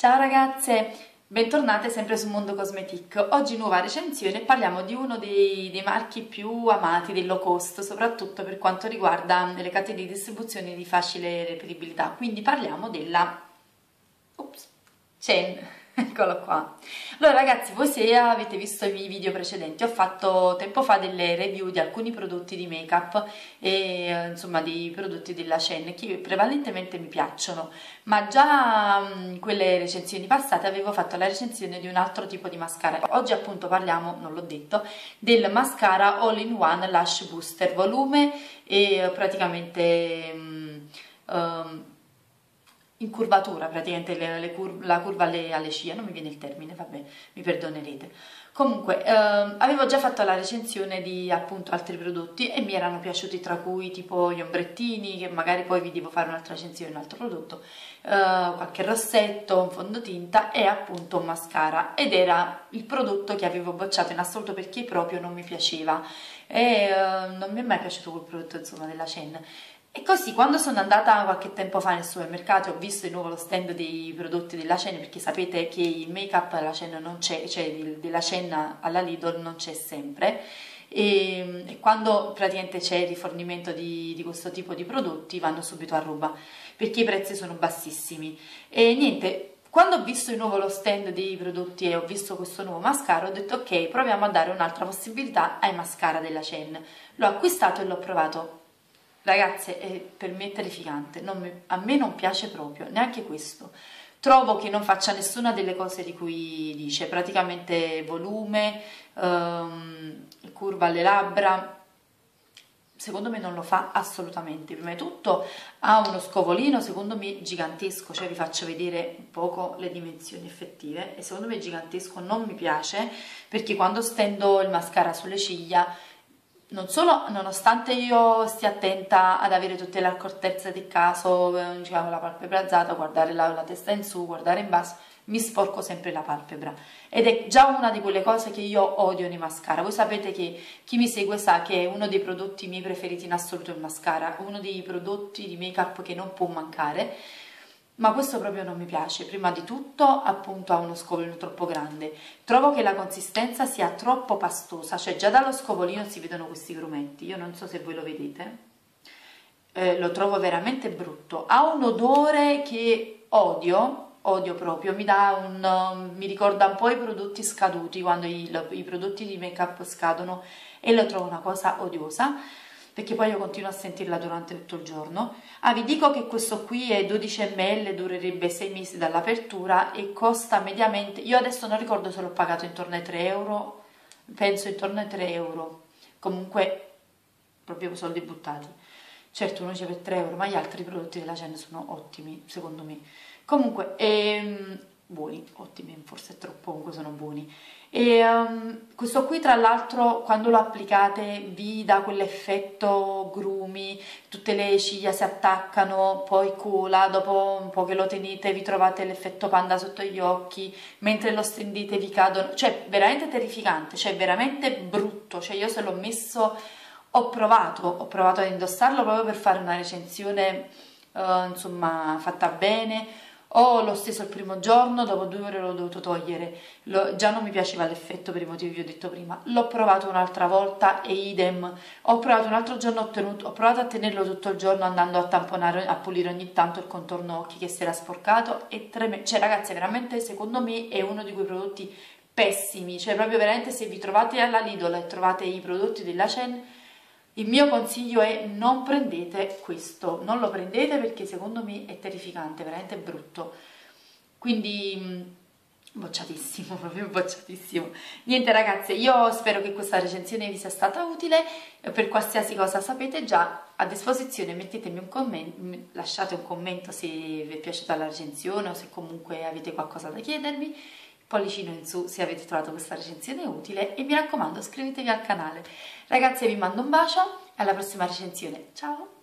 Ciao ragazze, bentornate sempre su Mondo Cosmetic. Oggi nuova recensione, parliamo di uno dei marchi più amati del low cost, soprattutto per quanto riguarda le catene di distribuzione di facile reperibilità. Quindi parliamo della Shein. Eccolo qua. Allora ragazzi, voi se avete visto i miei video precedenti, ho fatto tempo fa delle review di alcuni prodotti di make up e insomma di prodotti della Shein che prevalentemente mi piacciono, ma già in quelle recensioni passate avevo fatto la recensione di un altro tipo di mascara. Oggi appunto parliamo, non l'ho detto, del mascara All in One Lash Booster volume e praticamente in curvatura, praticamente la curva alle ciglia, non mi viene il termine, vabbè, mi perdonerete. Comunque, avevo già fatto la recensione di appunto altri prodotti e mi erano piaciuti, tra cui tipo gli ombrettini, che magari poi vi devo fare un'altra recensione di un altro prodotto, qualche rossetto, un fondotinta e appunto un mascara, ed era il prodotto che avevo bocciato in assoluto perché proprio non mi piaceva e non mi è mai piaciuto quel prodotto insomma della Shein. E così quando sono andata qualche tempo fa nel supermercato ho visto di nuovo lo stand dei prodotti della Shein, perché sapete che il make up alla Shein non c'è, cioè della Shein alla Lidl non c'è sempre, e quando praticamente c'è il rifornimento di questo tipo di prodotti vanno subito a ruba perché i prezzi sono bassissimi. E niente, quando ho visto di nuovo lo stand dei prodotti e ho visto questo nuovo mascara ho detto ok, proviamo a dare un'altra possibilità ai mascara della Shein. L'ho acquistato e l'ho provato. Ragazze, per me è terrificante, a me non piace proprio, neanche questo. Trovo che non faccia nessuna delle cose di cui dice, praticamente volume, curva alle labbra, secondo me non lo fa assolutamente. Prima di tutto ha uno scovolino secondo me gigantesco, cioè vi faccio vedere un poco le dimensioni effettive, e secondo me gigantesco, non mi piace, perché quando stendo il mascara sulle ciglia, non solo, nonostante io stia attenta ad avere tutte le accortezze del caso, diciamo la palpebra alzata, guardare la testa in su, guardare in basso, mi sporco sempre la palpebra, ed è già una di quelle cose che io odio nei mascara. Voi sapete che chi mi segue sa che uno dei prodotti miei preferiti in assoluto è il mascara, uno dei prodotti di make up che non può mancare. Ma questo proprio non mi piace. Prima di tutto appunto ha uno scovolino troppo grande, trovo che la consistenza sia troppo pastosa, cioè già dallo scovolino si vedono questi grumetti, io non so se voi lo vedete, lo trovo veramente brutto, ha un odore che odio proprio, mi ricorda un po' i prodotti scaduti, quando i prodotti di make up scadono, e lo trovo una cosa odiosa, perché poi io continuo a sentirla durante tutto il giorno. Vi dico che questo qui è 12 ml, durerebbe 6 mesi dall'apertura e costa mediamente, io adesso non ricordo se l'ho pagato intorno ai 3 euro, penso intorno ai 3 euro, comunque proprio soldi buttati. Certo uno dice per 3 euro, ma gli altri prodotti della Shein sono ottimi, secondo me. Comunque, buoni, ottimi, forse è troppo, comunque sono buoni. E questo qui tra l'altro quando lo applicate vi dà quell'effetto grumi, tutte le ciglia si attaccano, poi cola, dopo un po' che lo tenete vi trovate l'effetto panda sotto gli occhi, mentre lo stendete vi cadono, cioè veramente terrificante, cioè veramente brutto, cioè io se l'ho messo ho provato ad indossarlo proprio per fare una recensione insomma fatta bene. L'ho steso il primo giorno, dopo 2 ore l'ho dovuto togliere, già non mi piaceva l'effetto per i motivi che vi ho detto prima. L'ho provato un'altra volta e idem, ho provato un altro giorno, ho provato a tenerlo tutto il giorno andando a tamponare, a pulire ogni tanto il contorno occhi che si era sporcato, e cioè ragazzi veramente secondo me è uno di quei prodotti pessimi, cioè proprio veramente se vi trovate alla Lidl e trovate i prodotti della Shein, il mio consiglio è non prendete questo, non lo prendete perché secondo me è terrificante, veramente brutto, quindi bocciatissimo, proprio bocciatissimo. Niente ragazze, io spero che questa recensione vi sia stata utile, per qualsiasi cosa sapete già, a disposizione mettetemi un commento, lasciate un commento se vi è piaciuta la recensione o se comunque avete qualcosa da chiedermi, pollicino in su se avete trovato questa recensione utile, e mi raccomando iscrivetevi al canale. Ragazzi, vi mando un bacio e alla prossima recensione, ciao!